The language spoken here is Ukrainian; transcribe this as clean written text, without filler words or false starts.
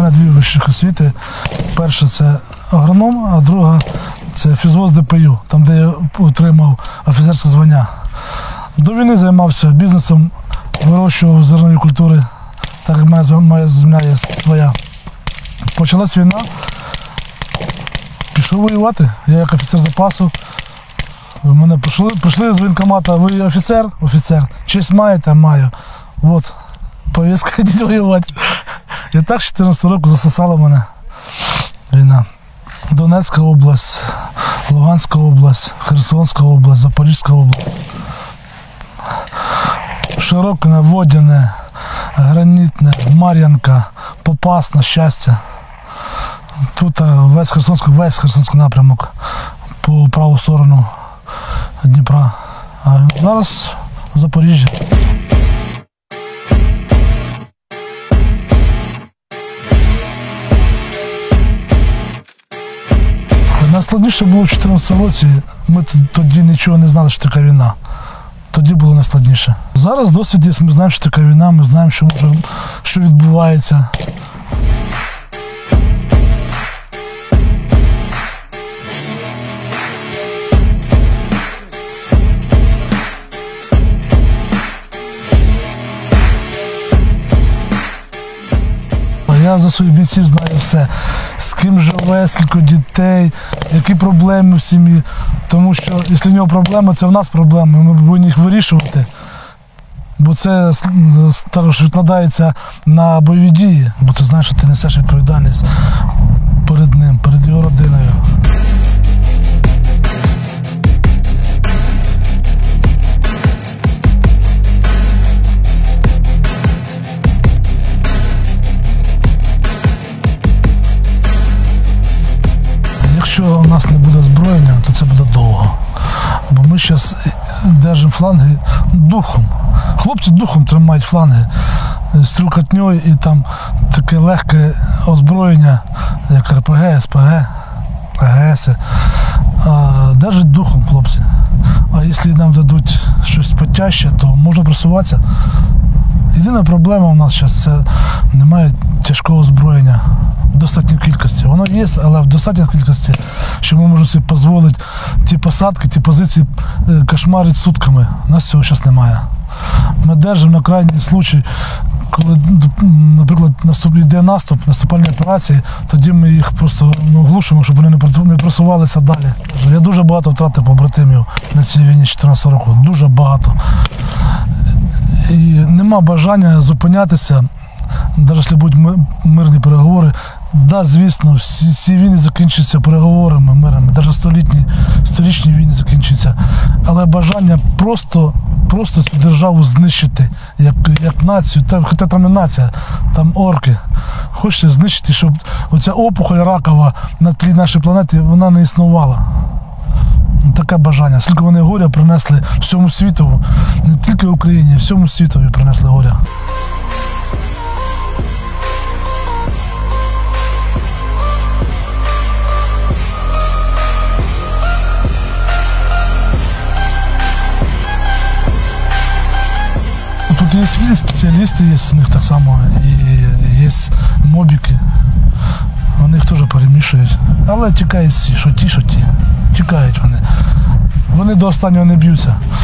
мене дві вищих освіти. Перша – це агроном, а друга – це фізвоз ДПЮ, там, де я отримав офіцерське звання. До війни займався бізнесом, вирощував зернові культури, так як моя земля є своя. Почалась війна, пішов воювати, я як офіцер запасу. Мене прийшли з воєнкомату, ви офіцер? Офіцер. Честь маєте? Маю. От, повістка, йдіть воювати. І так 14 років засосала мене війна. Донецька область, Луганська область, Херсонська область, Запорізька область. Широкине, Водяне, Гранітне, Мар'янка, Попасна, Щастя. Тут весь Херсонський напрямок по праву сторону Дніпра. А зараз Запоріжжя. Найскладніше було в 2014 році. Ми тоді нічого не знали, що таке війна. Тоді було найскладніше. Зараз досвід є, ми знаємо, що таке війна, ми знаємо, що відбувається. Я за своїх бійців знаю все. З ким живе, скільки дітей, які проблеми в сім'ї. Тому що, якщо в нього проблеми, це в нас проблеми, ми повинні їх вирішувати. Бо це також відкладається на бойові дії, бо ти знаєш, що ти несеш відповідальність перед ним, перед його родиною. Якщо у нас не буде озброєння, то це буде довго. Бо ми зараз держимо фланги духом. Хлопці духом тримають фланги стрілкатньою і там таке легке озброєння, як РПГ, СПГ, АГС. Держать духом хлопці. А якщо нам дадуть щось потяжче, то можна просуватися. Єдина проблема у нас зараз – це немає тяжкого озброєння в достатній кількості. Воно є, але в достатній кількості, що ми можемо собі дозволити ті посадки, ті позиції кошмарити сутками. У нас цього зараз немає. Ми держимо на крайній случай, коли, наприклад, йде наступ, наступальні операції, тоді ми їх просто глушимо, щоб вони не просувалися далі. Я дуже багато втратив побратимів на цій війні 14 років. Дуже багато. І нема бажання зупинятися, навіть якщо будуть мирні переговори. Да, звісно, всі війни закінчуються переговорами мирними, навіть столітні війни закінчуються. Але бажання просто цю державу знищити, як націю, хоча там не нація, там орки. Хочеться знищити, щоб оця опухоль ракова на тлі нашої планети, вона не існувала. Таке бажання. Скільки вони горя принесли всьому світу, не тільки в Україні, а всьому світові принесли горя. Тут є свої спеціалісти, є у них так само, і є мобіки. Вони їх теж перемішують. Але тікають всі, що ті. Тікають вони. Вони до останнього не б'ються.